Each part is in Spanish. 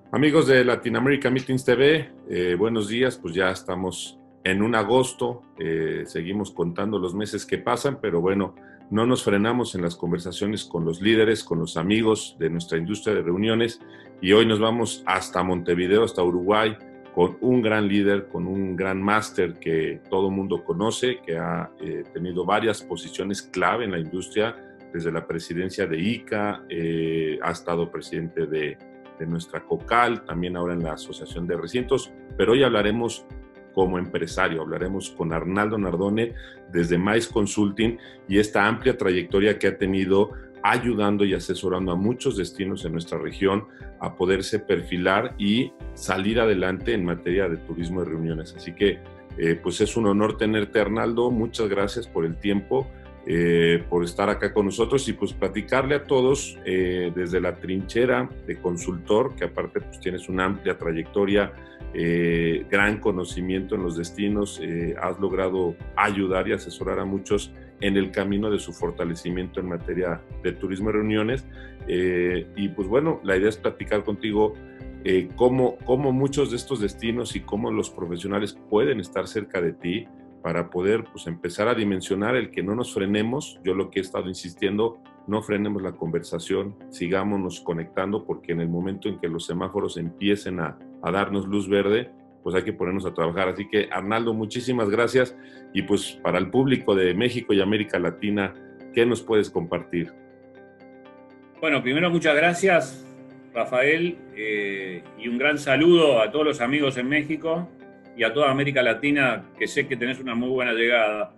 Amigos de Latin America Meetings TV, buenos días. Pues ya estamos en un agosto, seguimos contando los meses que pasan, pero bueno, no nos frenamos en las conversaciones con los líderes, con los amigos de nuestra industria de reuniones, y hoy nos vamos hasta Montevideo, hasta Uruguay, con un gran líder, con un gran máster que todo mundo conoce, que ha tenido varias posiciones clave en la industria, desde la presidencia de ICA, ha estado presidente de nuestra COCAL, también ahora en la Asociación de Recintos, pero hoy hablaremos como empresario, hablaremos con Arnaldo Nardone desde MICE Consulting y esta amplia trayectoria que ha tenido ayudando y asesorando a muchos destinos en nuestra región a poderse perfilar y salir adelante en materia de turismo y reuniones. Así que pues es un honor tenerte, Arnaldo. Muchas gracias por el tiempo, por estar acá con nosotros y pues platicarle a todos desde la trinchera de consultor, que aparte pues tienes una amplia trayectoria, gran conocimiento en los destinos, has logrado ayudar y asesorar a muchos en el camino de su fortalecimiento en materia de turismo y reuniones, y pues bueno, la idea es platicar contigo cómo muchos de estos destinos y cómo los profesionales pueden estar cerca de ti para poder pues empezar a dimensionar el que no nos frenemos. Yo lo que he estado insistiendo, no frenemos la conversación, sigámonos conectando, porque en el momento en que los semáforos empiecen a darnos luz verde, pues hay que ponernos a trabajar. Así que, Arnaldo, muchísimas gracias. Y pues para el público de México y América Latina, ¿qué nos puedes compartir? Bueno, primero muchas gracias, Rafael, y un gran saludo a todos los amigos en México y a toda América Latina, que sé que tenés una muy buena llegada.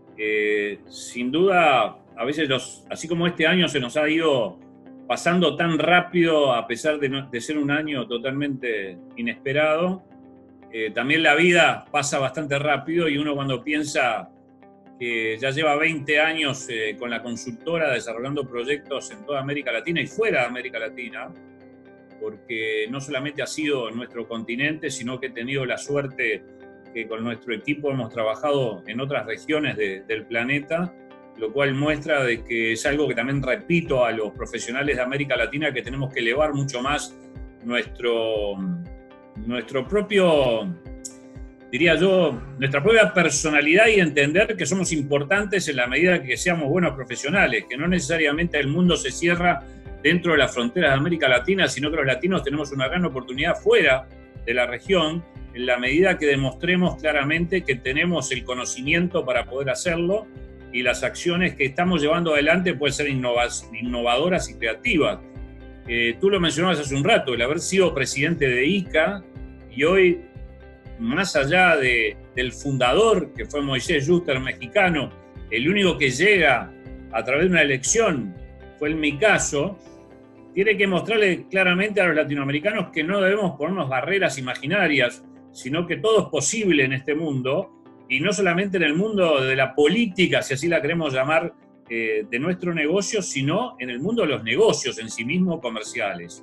Sin duda, a veces, así como este año se nos ha ido pasando tan rápido, a pesar de ser un año totalmente inesperado, también la vida pasa bastante rápido, y uno cuando piensa que ya lleva 20 años con la consultora desarrollando proyectos en toda América Latina y fuera de América Latina, porque no solamente ha sido en nuestro continente, sino que he tenido la suerte que con nuestro equipo hemos trabajado en otras regiones del planeta, lo cual muestra de que es algo que también repito a los profesionales de América Latina, que tenemos que elevar mucho más nuestro propio, diría yo, nuestra propia personalidad, y entender que somos importantes en la medida que seamos buenos profesionales, que no necesariamente el mundo se cierra dentro de las fronteras de América Latina, sino que los latinos tenemos una gran oportunidad fuera de la región, en la medida que demostremos claramente que tenemos el conocimiento para poder hacerlo, y las acciones que estamos llevando adelante pueden ser innovadoras y creativas. Tú lo mencionabas hace un rato, el haber sido presidente de ICA, y hoy, más allá del fundador, que fue Moisés Yuster, mexicano, el único que llega a través de una elección fue en mi caso, tiene que mostrarle claramente a los latinoamericanos que no debemos ponernos barreras imaginarias, sino que todo es posible en este mundo, y no solamente en el mundo de la política, si así la queremos llamar, de nuestro negocio, sino en el mundo de los negocios en sí mismos comerciales.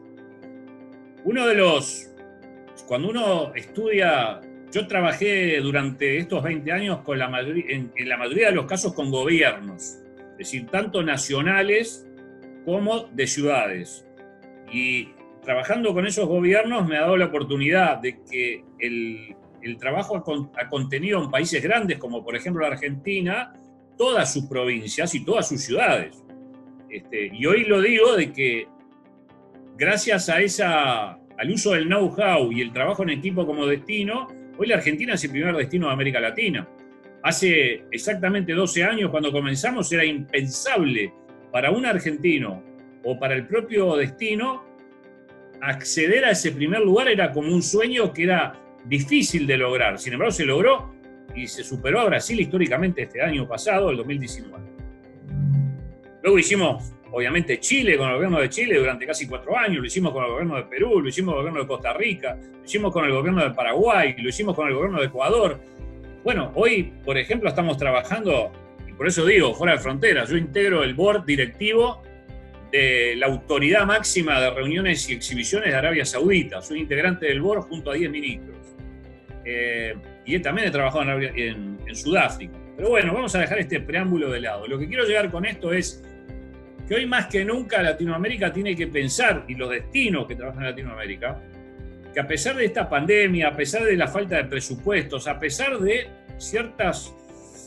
Cuando uno estudia, yo trabajé durante estos 20 años en la mayoría de los casos con gobiernos, es decir, tanto nacionales como de ciudades. Y trabajando con esos gobiernos me ha dado la oportunidad de que el trabajo ha contenido en países grandes, como por ejemplo la Argentina, todas sus provincias y todas sus ciudades. Y hoy lo digo de que gracias al uso del know-how y el trabajo en equipo como destino, hoy la Argentina es el primer destino de América Latina. Hace exactamente 12 años, cuando comenzamos, era impensable para un argentino o para el propio destino acceder a ese primer lugar. Era como un sueño que era difícil de lograr. Sin embargo, se logró y se superó a Brasil históricamente este año pasado, el 2019. Luego hicimos, obviamente, Chile, con el gobierno de Chile durante casi 4 años, lo hicimos con el gobierno de Perú, lo hicimos con el gobierno de Costa Rica, lo hicimos con el gobierno de Paraguay, lo hicimos con el gobierno de Ecuador. Bueno, hoy, por ejemplo, estamos trabajando, y por eso digo, fuera de fronteras, yo integro el board directivo de la autoridad máxima de reuniones y exhibiciones de Arabia Saudita. Soy integrante del board junto a 10 ministros. Y también he trabajado en Sudáfrica. Pero bueno, vamos a dejar este preámbulo de lado. Lo que quiero llegar con esto es que hoy más que nunca Latinoamérica tiene que pensar, y los destinos que trabajan en Latinoamérica, que a pesar de esta pandemia, a pesar de la falta de presupuestos, a pesar de ciertos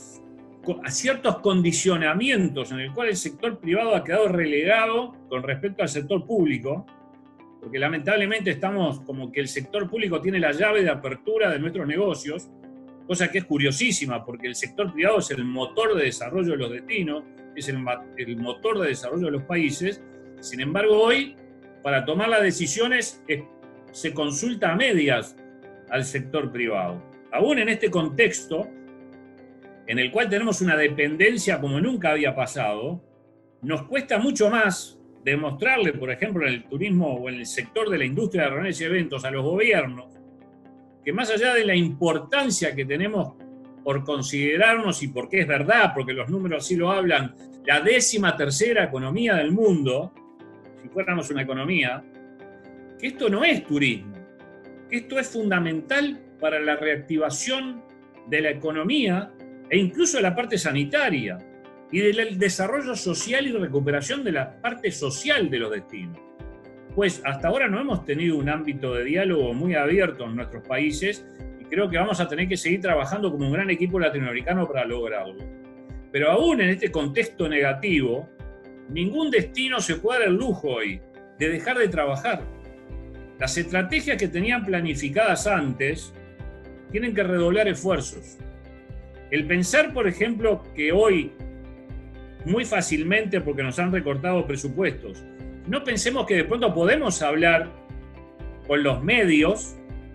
condicionamientos en el cual el sector privado ha quedado relegado con respecto al sector público, porque lamentablemente estamos como que el sector público tiene la llave de apertura de nuestros negocios, cosa que es curiosísima, porque el sector privado es el motor de desarrollo de los destinos, es el motor de desarrollo de los países. Sin embargo, hoy, para tomar las decisiones, se consulta a medias al sector privado. Aún en este contexto, en el cual tenemos una dependencia como nunca había pasado, nos cuesta mucho más demostrarle, por ejemplo, en el turismo o en el sector de la industria de reuniones y eventos, a los gobiernos, que más allá de la importancia que tenemos por considerarnos, y porque es verdad, porque los números así lo hablan, la 13ª economía del mundo, si fuéramos una economía, que esto no es turismo, que esto es fundamental para la reactivación de la economía e incluso de la parte sanitaria y del desarrollo social y recuperación de la parte social de los destinos. Pues hasta ahora no hemos tenido un ámbito de diálogo muy abierto en nuestros países y creo que vamos a tener que seguir trabajando como un gran equipo latinoamericano para lograrlo. Pero aún en este contexto negativo, ningún destino se puede dar el lujo hoy de dejar de trabajar. Las estrategias que tenían planificadas antes tienen que redoblar esfuerzos. El pensar, por ejemplo, que hoy, muy fácilmente, porque nos han recortado presupuestos, no pensemos que de pronto podemos hablar con los medios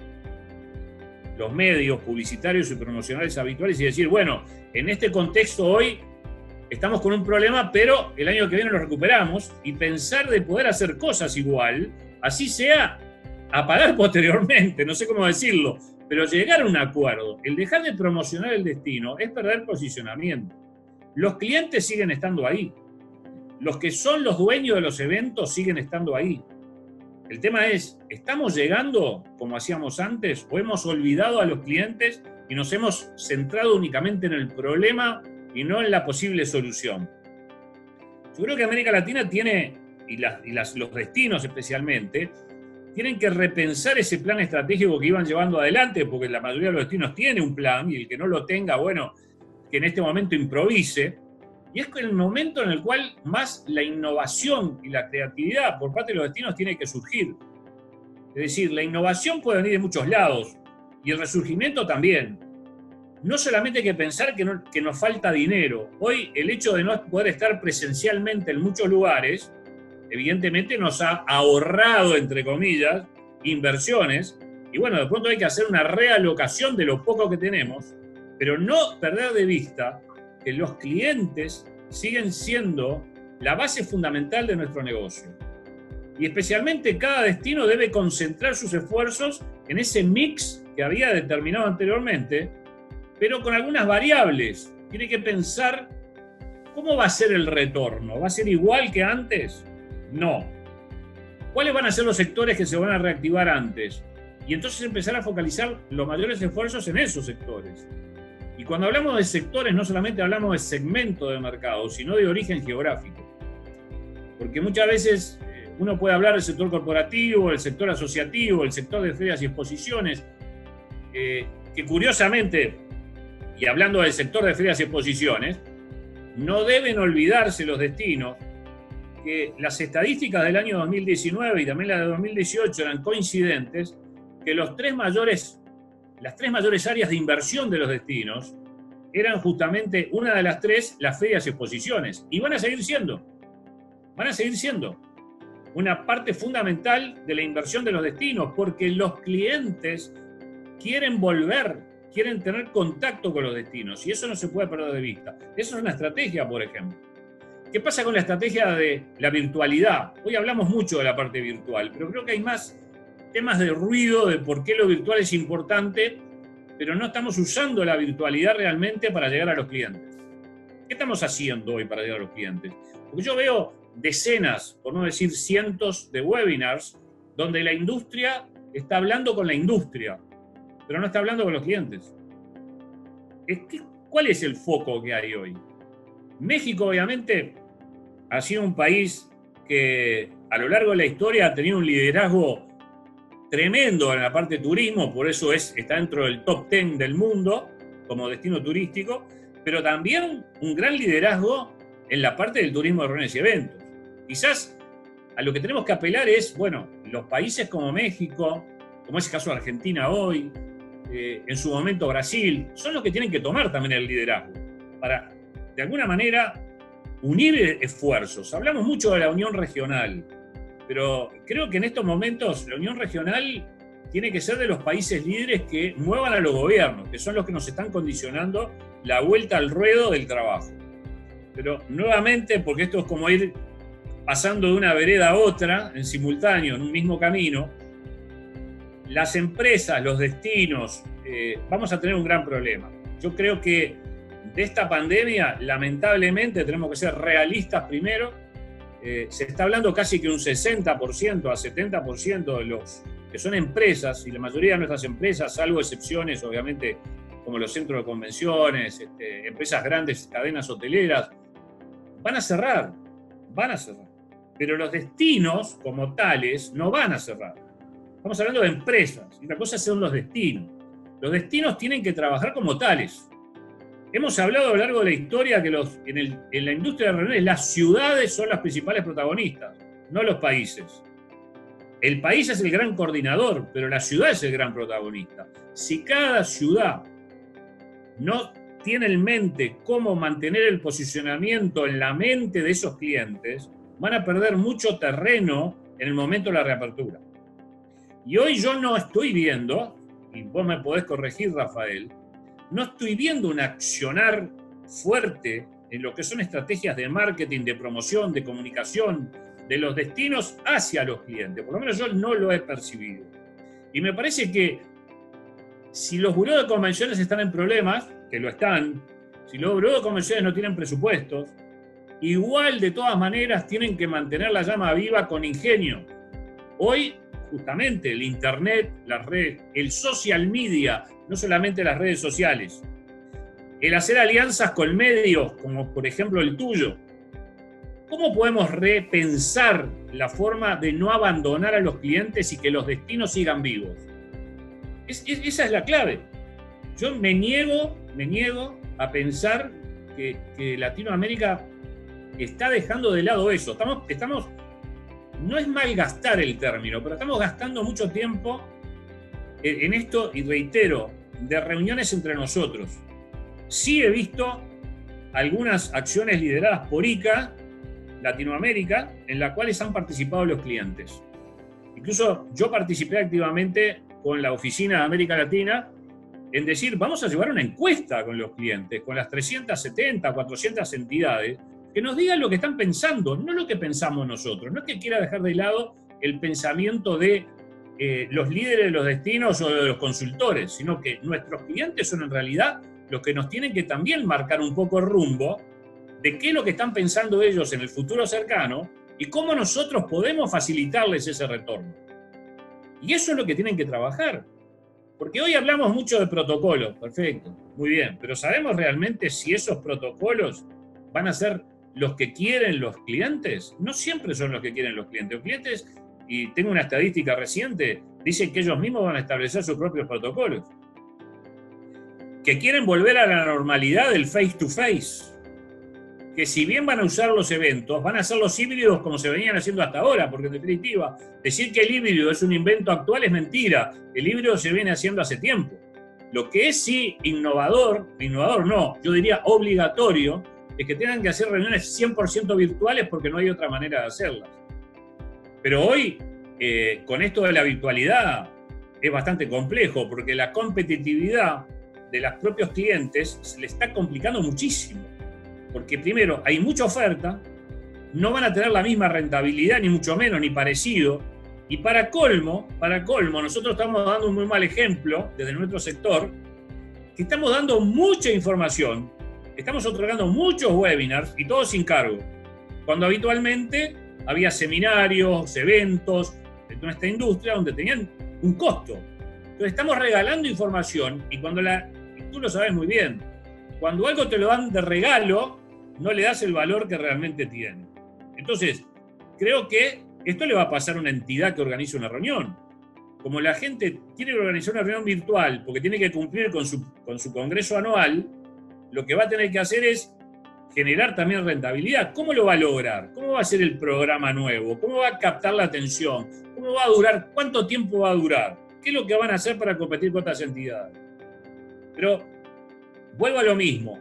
publicitarios y promocionales habituales y decir, bueno, en este contexto hoy estamos con un problema, pero el año que viene lo recuperamos, y pensar de poder hacer cosas igual, así sea a pagar posteriormente, no sé cómo decirlo, pero llegar a un acuerdo. El dejar de promocionar el destino es perder posicionamiento. Los clientes siguen estando ahí. Los que son los dueños de los eventos siguen estando ahí. El tema es, ¿estamos llegando como hacíamos antes o hemos olvidado a los clientes y nos hemos centrado únicamente en el problema y no en la posible solución? Yo creo que América Latina tiene, los destinos especialmente, tienen que repensar ese plan estratégico que iban llevando adelante, porque la mayoría de los destinos tiene un plan, y el que no lo tenga, bueno, que en este momento improvise. Y es el momento en el cual más la innovación y la creatividad por parte de los destinos tiene que surgir. Es decir, la innovación puede venir de muchos lados, y el resurgimiento también. No solamente hay que pensar que nos falta dinero. Hoy el hecho de no poder estar presencialmente en muchos lugares, evidentemente nos ha ahorrado, entre comillas, inversiones, y bueno, de pronto hay que hacer una realocación de lo poco que tenemos, pero no perder de vista que los clientes siguen siendo la base fundamental de nuestro negocio. Y especialmente cada destino debe concentrar sus esfuerzos en ese mix que había determinado anteriormente, pero con algunas variables. Tiene que pensar cómo va a ser el retorno. ¿Va a ser igual que antes? No. ¿Cuáles van a ser los sectores que se van a reactivar antes? Y entonces empezar a focalizar los mayores esfuerzos en esos sectores. Y cuando hablamos de sectores, no solamente hablamos de segmento de mercado, sino de origen geográfico. Porque muchas veces uno puede hablar del sector corporativo, el sector asociativo, el sector de ferias y exposiciones, que curiosamente, y hablando del sector de ferias y exposiciones, no deben olvidarse los destinos que las estadísticas del año 2019 y también las de 2018 eran coincidentes, que las tres mayores áreas de inversión de los destinos eran justamente, una de las tres, las ferias y exposiciones. Y van a seguir siendo una parte fundamental de la inversión de los destinos, porque los clientes quieren volver, quieren tener contacto con los destinos, y eso no se puede perder de vista. Eso es una estrategia, por ejemplo. ¿Qué pasa con la estrategia de la virtualidad? Hoy hablamos mucho de la parte virtual, pero creo que hay más temas de ruido de por qué lo virtual es importante, pero no estamos usando la virtualidad realmente para llegar a los clientes. ¿Qué estamos haciendo hoy para llegar a los clientes? Porque yo veo decenas, por no decir cientos, de webinars donde la industria está hablando con la industria, pero no está hablando con los clientes. ¿Cuál es el foco que hay hoy? México, obviamente, ha sido un país que a lo largo de la historia ha tenido un liderazgo tremendo en la parte de turismo, por eso está dentro del top 10 del mundo como destino turístico, pero también un gran liderazgo en la parte del turismo de reuniones y eventos. Quizás a lo que tenemos que apelar es, bueno, los países como México, como es el caso de Argentina hoy, en su momento Brasil, son los que tienen que tomar también el liderazgo para, de alguna manera, unir esfuerzos. Hablamos mucho de la unión regional, pero creo que en estos momentos la unión regional tiene que ser de los países líderes que muevan a los gobiernos, que son los que nos están condicionando la vuelta al ruedo del trabajo. Pero nuevamente, porque esto es como ir pasando de una vereda a otra en simultáneo, en un mismo camino, las empresas, los destinos, vamos a tener un gran problema. Yo creo que de esta pandemia, lamentablemente, tenemos que ser realistas primero. Se está hablando casi que un 60% a 70% de los que son empresas, y la mayoría de nuestras empresas, salvo excepciones, obviamente, como los centros de convenciones, empresas grandes, cadenas hoteleras, van a cerrar. Pero los destinos, como tales, no van a cerrar. Estamos hablando de empresas, y una cosa son los destinos. Los destinos tienen que trabajar como tales. Hemos hablado a lo largo de la historia que en la industria de reuniones las ciudades son las principales protagonistas, no los países. El país es el gran coordinador, pero la ciudad es el gran protagonista. Si cada ciudad no tiene en mente cómo mantener el posicionamiento en la mente de esos clientes, van a perder mucho terreno en el momento de la reapertura. Y hoy yo no estoy viendo, y vos me podés corregir, Rafael, no estoy viendo un accionar fuerte en lo que son estrategias de marketing, de promoción, de comunicación, de los destinos hacia los clientes. Por lo menos yo no lo he percibido. Y me parece que si los burós de convenciones están en problemas, que lo están, si los burós de convenciones no tienen presupuestos, igual de todas maneras tienen que mantener la llama viva con ingenio. Hoy, justamente, el internet, las redes, el social media, no solamente las redes sociales, el hacer alianzas con medios, como por ejemplo el tuyo. ¿Cómo podemos repensar la forma de no abandonar a los clientes y que los destinos sigan vivos? Esa es la clave. Yo me niego a pensar que Latinoamérica está dejando de lado eso. Estamos, no es malgastar el término, pero estamos gastando mucho tiempo en esto, y reitero, de reuniones entre nosotros. Sí he visto algunas acciones lideradas por ICA Latinoamérica, en las cuales han participado los clientes. Incluso yo participé activamente con la Oficina de América Latina en decir, vamos a llevar una encuesta con los clientes, con las 370, 400 entidades, que nos digan lo que están pensando, no lo que pensamos nosotros. No es que quiera dejar de lado el pensamiento de los líderes de los destinos o de los consultores, sino que nuestros clientes son en realidad los que nos tienen que también marcar un poco el rumbo de qué es lo que están pensando ellos en el futuro cercano y cómo nosotros podemos facilitarles ese retorno. Y eso es lo que tienen que trabajar. Porque hoy hablamos mucho de protocolos, perfecto, muy bien, pero ¿sabemos realmente si esos protocolos van a ser los que quieren los clientes? No siempre son los que quieren los clientes. Los clientes, y tengo una estadística reciente, dicen que ellos mismos van a establecer sus propios protocolos. Que quieren volver a la normalidad del face to face. Que si bien van a usar los eventos, van a hacer los híbridos como se venían haciendo hasta ahora, porque en definitiva, decir que el híbrido es un invento actual es mentira. El híbrido se viene haciendo hace tiempo. Lo que es sí innovador no, yo diría obligatorio, es que tengan que hacer reuniones 100% virtuales porque no hay otra manera de hacerlas. Pero hoy, con esto de la virtualidad, es bastante complejo porque la competitividad de los propios clientes se le está complicando muchísimo. Porque primero, hay mucha oferta, no van a tener la misma rentabilidad, ni mucho menos, ni parecido. Y para colmo, nosotros estamos dando un muy mal ejemplo desde nuestro sector, que estamos dando mucha información, estamos otorgando muchos webinars y todos sin cargo, cuando habitualmente había seminarios, eventos de nuestra industria donde tenían un costo. Entonces estamos regalando información y y tú lo sabes muy bien, cuando algo te lo dan de regalo, no le das el valor que realmente tiene. Entonces, creo que esto le va a pasar a una entidad que organiza una reunión. como la gente tiene que organizar una reunión virtual porque tiene que cumplir con su congreso anual, lo que va a tener que hacer es generar también rentabilidad. ¿Cómo lo va a lograr? ¿Cómo va a ser el programa nuevo? ¿Cómo va a captar la atención? ¿Cómo va a durar? ¿Cuánto tiempo va a durar? ¿Qué es lo que van a hacer para competir con otras entidades? Pero vuelvo a lo mismo.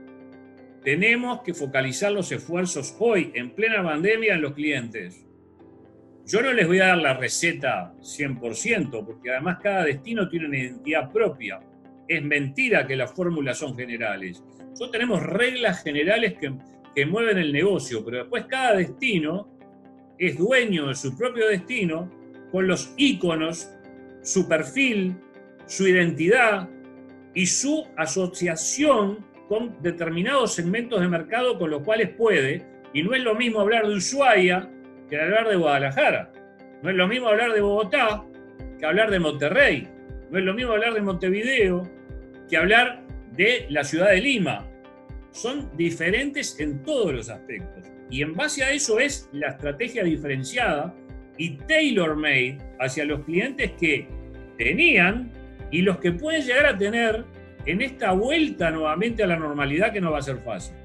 Tenemos que focalizar los esfuerzos hoy, en plena pandemia, en los clientes. Yo no les voy a dar la receta 100%, porque además cada destino tiene una identidad propia. Es mentira que las fórmulas son generales. Nosotros tenemos reglas generales que mueven el negocio, pero después cada destino es dueño de su propio destino, con los íconos, su perfil, su identidad y su asociación con determinados segmentos de mercado con los cuales puede. Y no es lo mismo hablar de Ushuaia que hablar de Guadalajara. No es lo mismo hablar de Bogotá que hablar de Monterrey. No es lo mismo hablar de Montevideo que hablar de la ciudad de Lima. Son diferentes en todos los aspectos. Y en base a eso es la estrategia diferenciada y tailor-made hacia los clientes que tenían y los que pueden llegar a tener en esta vuelta nuevamente a la normalidad, que no va a ser fácil.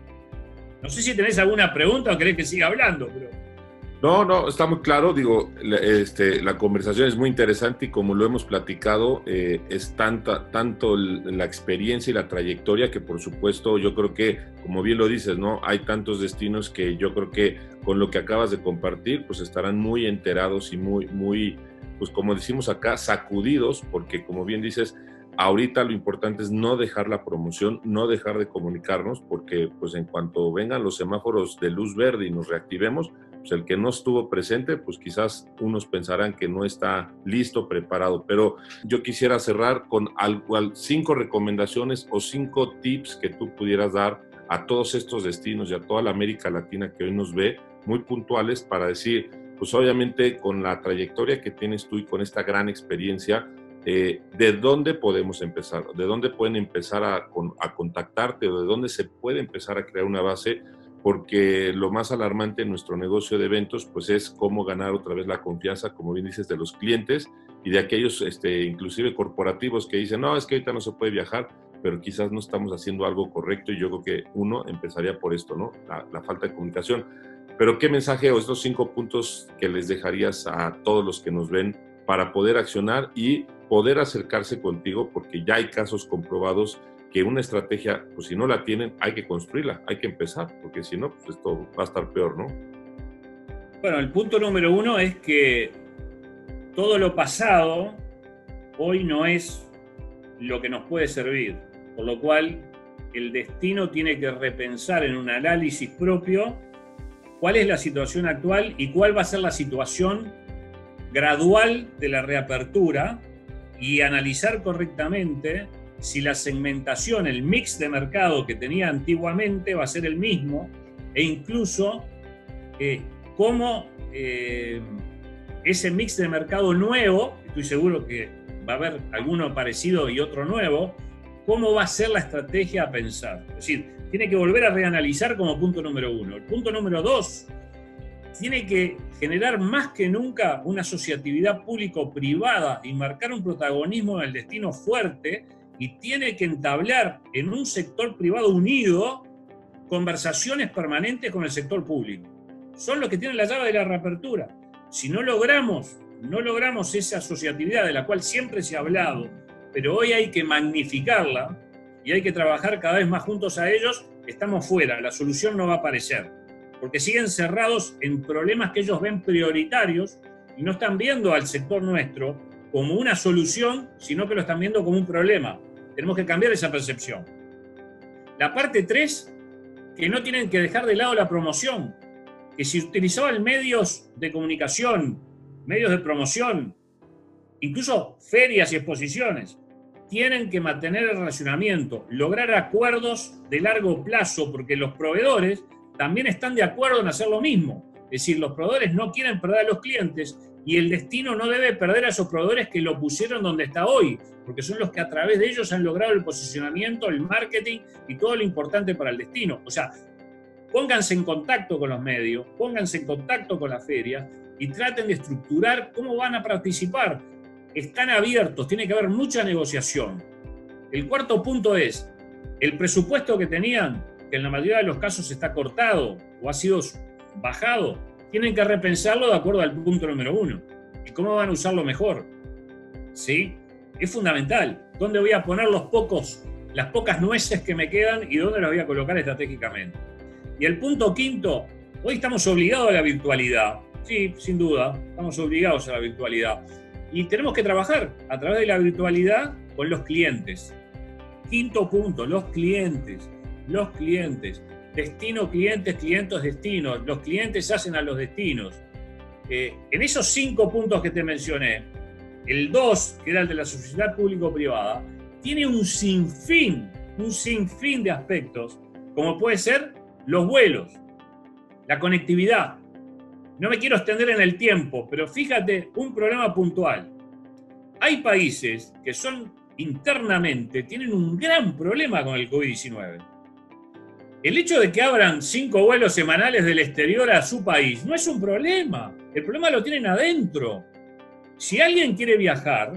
No sé si tenés alguna pregunta o querés que siga hablando, pero... No, está muy claro. Digo, la conversación es muy interesante y como lo hemos platicado, es tanto la experiencia y la trayectoria que, por supuesto, yo creo que, como bien lo dices, ¿no? Hay tantos destinos que yo creo que con lo que acabas de compartir, pues estarán muy enterados y muy, pues como decimos acá, sacudidos, porque como bien dices, ahorita lo importante es no dejar la promoción, no dejar de comunicarnos, porque pues en cuanto vengan los semáforos de luz verde y nos reactivemos, pues el que no estuvo presente, pues quizás unos pensarán que no está listo, preparado. Pero yo quisiera cerrar con 5 recomendaciones o 5 tips que tú pudieras dar a todos estos destinos y a toda la América Latina que hoy nos ve, muy puntuales para decir, pues obviamente con la trayectoria que tienes tú y con esta gran experiencia, ¿de dónde podemos empezar? ¿De dónde pueden empezar a contactarte o de dónde se puede empezar a crear una base? Porque lo más alarmante en nuestro negocio de eventos pues es cómo ganar otra vez la confianza, como bien dices, de los clientes y de aquellos inclusive corporativos que dicen, no, es que ahorita no se puede viajar, pero quizás no estamos haciendo algo correcto y yo creo que uno empezaría por esto, ¿no? La falta de comunicación. Pero ¿qué mensaje o estos 5 puntos que les dejarías a todos los que nos ven para poder accionar y poder acercarse contigo? Porque ya hay casos comprobados que una estrategia, pues si no la tienen, hay que construirla, hay que empezar, porque si no, pues esto va a estar peor, ¿no? Bueno, el punto número 1 es que todo lo pasado hoy no es lo que nos puede servir, por lo cual el destino tiene que repensar en un análisis propio cuál es la situación actual y cuál va a ser la situación gradual de la reapertura y analizar correctamente si la segmentación, el mix de mercado que tenía antiguamente va a ser el mismo e incluso cómo ese mix de mercado nuevo, estoy seguro que va a haber alguno parecido y otro nuevo, cómo va a ser la estrategia a pensar. Es decir, tiene que volver a reanalizar como punto número 1. El punto número 2, tiene que generar más que nunca una asociatividad público-privada y marcar un protagonismo en el destino fuerte y tiene que entablar en un sector privado unido conversaciones permanentes con el sector público. Son los que tienen la llave de la reapertura. Si no logramos esa asociatividad de la cual siempre se ha hablado, pero hoy hay que magnificarla y hay que trabajar cada vez más juntos a ellos, estamos fuera, la solución no va a aparecer, porque siguen cerrados en problemas que ellos ven prioritarios y no están viendo al sector nuestro como una solución, sino que lo están viendo como un problema. Tenemos que cambiar esa percepción. La parte 3, que no tienen que dejar de lado la promoción, que si utilizaban medios de comunicación, medios de promoción, incluso ferias y exposiciones, tienen que mantener el relacionamiento, lograr acuerdos de largo plazo, porque los proveedores también están de acuerdo en hacer lo mismo. Es decir, los proveedores no quieren perder a los clientes y el destino no debe perder a esos proveedores que lo pusieron donde está hoy, porque son los que a través de ellos han logrado el posicionamiento, el marketing y todo lo importante para el destino. O sea, pónganse en contacto con los medios, pónganse en contacto con las ferias y traten de estructurar cómo van a participar. están abiertos, tiene que haber mucha negociación. El cuarto punto es, el presupuesto que tenían, que en la mayoría de los casos está cortado o ha sido bajado, tienen que repensarlo de acuerdo al punto número 1. ¿Y cómo van a usarlo mejor? ¿Sí? Es fundamental. ¿Dónde voy a poner las pocas nueces que me quedan y dónde las voy a colocar estratégicamente? Y el punto quinto, hoy estamos obligados a la virtualidad. Sí, sin duda, estamos obligados a la virtualidad. Y tenemos que trabajar a través de la virtualidad con los clientes. Quinto punto, los clientes. Los clientes. Destino, clientes, clientes, destinos. Los clientes hacen a los destinos. En esos 5 puntos que te mencioné, el 2, que era el de la sociedad público-privada, tiene un sinfín de aspectos, como puede ser los vuelos, la conectividad. No me quiero extender en el tiempo, pero fíjate, un problema puntual. Hay países que internamente tienen un gran problema con el COVID-19. El hecho de que abran 5 vuelos semanales del exterior a su país no es un problema. El problema lo tienen adentro. Si alguien quiere viajar,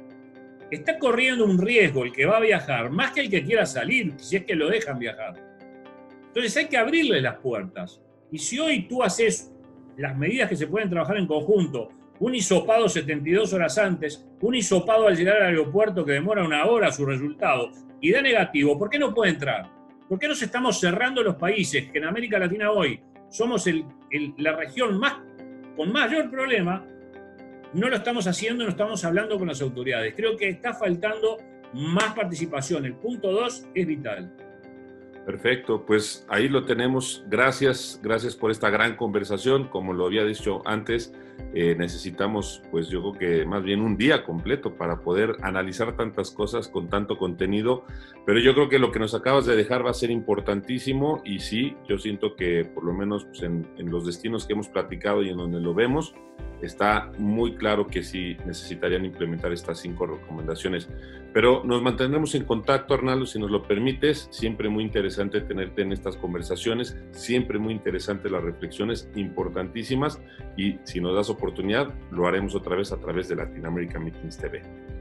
está corriendo un riesgo el que va a viajar, más que el que quiera salir, si es que lo dejan viajar. Entonces hay que abrirle las puertas. Y si hoy tú haces las medidas que se pueden trabajar en conjunto, un hisopado 72 horas antes, un hisopado al llegar al aeropuerto que demora 1 hora su resultado, y da negativo, ¿por qué no puede entrar? ¿Por qué nos estamos cerrando los países que en América Latina hoy somos la región con mayor problema? No lo estamos haciendo, no estamos hablando con las autoridades. Creo que está faltando más participación. El punto 2 es vital. Perfecto, pues ahí lo tenemos. Gracias por esta gran conversación. Como lo había dicho antes, necesitamos, pues yo creo que más bien un día completo para poder analizar tantas cosas con tanto contenido, pero yo creo que lo que nos acabas de dejar va a ser importantísimo y sí, yo siento que por lo menos pues, en los destinos que hemos platicado y en donde lo vemos, está muy claro que sí necesitarían implementar estas 5 recomendaciones. Pero nos mantendremos en contacto, Arnaldo, si nos lo permites. Siempre muy interesante tenerte en estas conversaciones, siempre muy interesantes las reflexiones, importantísimas, y si nos das oportunidad, lo haremos otra vez a través de Latin American Meetings TV.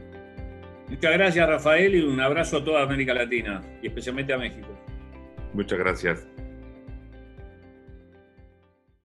Muchas gracias, Rafael, y un abrazo a toda América Latina, y especialmente a México. Muchas gracias.